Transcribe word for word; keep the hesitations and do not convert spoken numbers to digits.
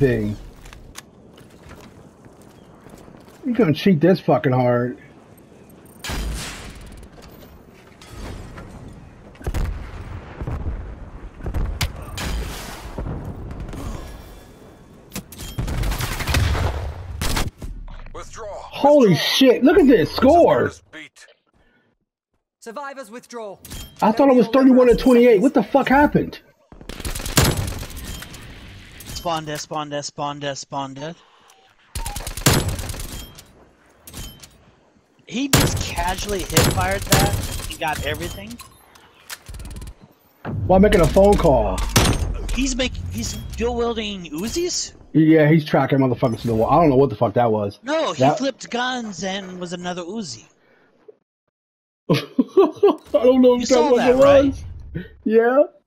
thing. You gonna cheat this fucking hard. Withdraw. Holy Withdraw. shit, look at this score! Survivors withdraw. I thought it was thirty-one to twenty-eight. What the fuck happened? Spawn death, spawn death, spawn death, spawn death. He just casually hit fired that. He got everything. While making a phone call. He's making. He's dual wielding Uzis. Yeah, he's tracking motherfuckers to the wall. I don't know what the fuck that was. No, he that... flipped guns and was another Uzi. I don't know if you that saw what that, it was. right? Yeah.